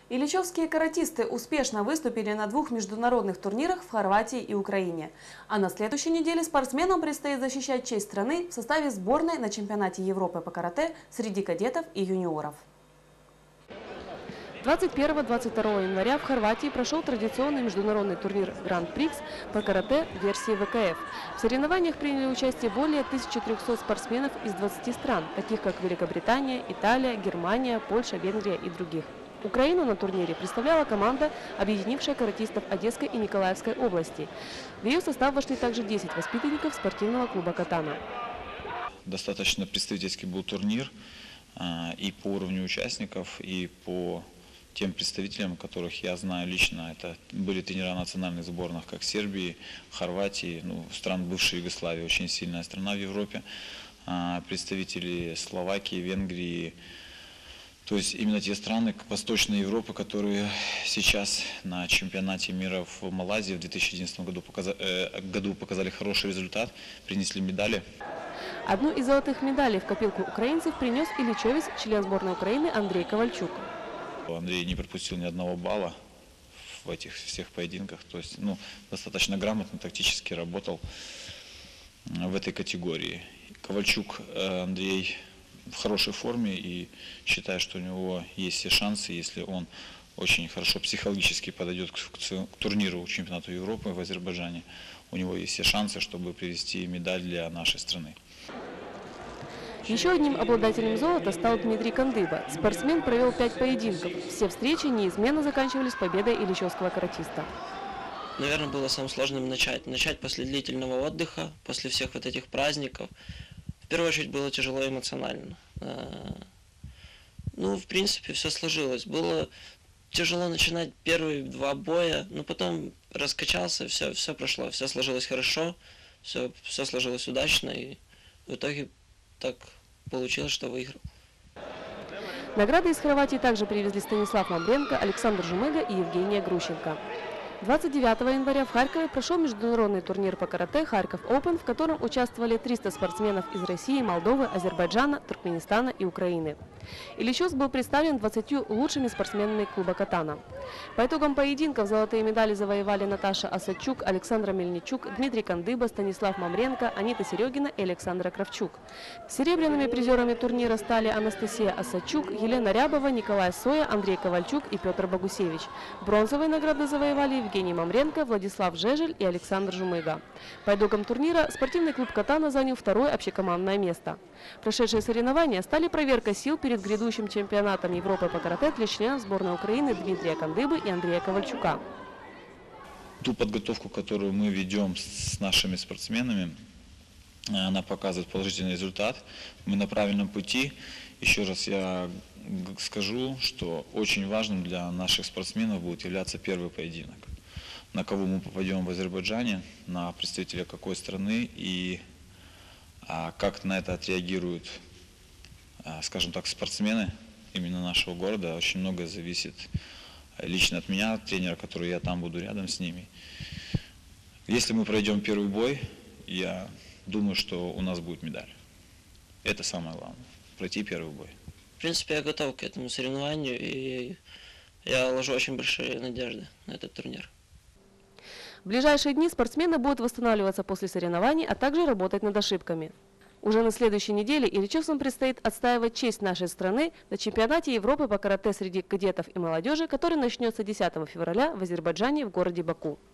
Ильичевские каратисты успешно выступили на 2 международных турнирах в Хорватии и Украине. А на следующей неделе спортсменам предстоит защищать честь страны в составе сборной на чемпионате Европы по карате среди кадетов и юниоров. 21-22 января в Хорватии прошел традиционный международный турнир Гран-Прикс по карате в версии ВКФ. В соревнованиях приняли участие более 1300 спортсменов из 20 стран, таких как Великобритания, Италия, Германия, Польша, Венгрия и других. Украину на турнире представляла команда, объединившая каратистов Одесской и Николаевской области. В ее состав вошли также 10 воспитанников спортивного клуба «Катана». Достаточно представительский был турнир и по уровню участников, и по тем представителям, которых я знаю лично. Это были тренера национальных сборных как Сербии, Хорватии, стран бывшей Югославии, очень сильная страна в Европе, представители Словакии, Венгрии. То есть именно те страны Восточной Европы, которые сейчас на чемпионате мира в Малайзии в 2011 году показали хороший результат, принесли медали. Одну из золотых медалей в копилку украинцев принес ильичевец, член сборной Украины Андрей Ковальчук. Андрей не пропустил ни одного балла в этих всех поединках. То есть достаточно грамотно, тактически работал в этой категории. Ковальчук Андрей в хорошей форме, и считаю, что у него есть все шансы, если он очень хорошо психологически подойдет к турниру чемпионату Европы в Азербайджане. У него есть все шансы, чтобы привезти медаль для нашей страны. Еще одним обладателем золота стал Дмитрий Кандыба. Спортсмен провел 5 поединков. Все встречи неизменно заканчивались победой ильичевского каратиста. Наверное, было самым сложным начать после длительного отдыха, после всех вот этих праздников. В первую очередь было тяжело эмоционально. В принципе, все сложилось. Было тяжело начинать первые 2 боя, но потом раскачался, все прошло, все сложилось хорошо, все сложилось удачно, и в итоге так получилось, что выиграл. Награды из Хорватии также привезли Станислав Мамренко, Александр Жумыга и Евгения Грущенко. 29 января в Харькове прошел международный турнир по карате «Харьков Open», в котором участвовали 300 спортсменов из России, Молдовы, Азербайджана, Туркменистана и Украины. Ильичевск был представлен 20 лучшими спортсменами клуба «Катана». По итогам поединков золотые медали завоевали Наташа Осадчук, Александра Мельничук, Дмитрий Кандыба, Станислав Мамренко, Анита Серегина и Александра Кравчук. Серебряными призерами турнира стали Анастасия Осадчук, Елена Рябова, Николай Соя, Андрей Ковальчук и Петр Богусевич. Бронзовые награды завоевали Евгений Мамренко, Владислав Жежель и Александр Жумыга. По итогам турнира спортивный клуб «Катана» занял 2-е общекомандное место. Прошедшие соревнования стали проверкой сил перед грядущим чемпионатом Европы по карате для членов сборной Украины Дмитрия Кандыбы и Андрея Ковальчука. Ту подготовку, которую мы ведем с нашими спортсменами, она показывает положительный результат. Мы на правильном пути. Еще раз я скажу, что очень важным для наших спортсменов будет являться первый поединок. На кого мы попадем в Азербайджане, на представителя какой страны и как на это отреагируют, скажем так, спортсмены именно нашего города. Очень многое зависит лично от меня, от тренера, который я там буду рядом с ними. Если мы пройдем первый бой, я думаю, что у нас будет медаль. Это самое главное, пройти первый бой. В принципе, я готов к этому соревнованию, и я ложу очень большие надежды на этот турнир. В ближайшие дни спортсмены будут восстанавливаться после соревнований, а также работать над ошибками. Уже на следующей неделе ильичевцам предстоит отстаивать честь нашей страны на чемпионате Европы по карате среди кадетов и молодежи, который начнется 10 февраля в Азербайджане в городе Баку.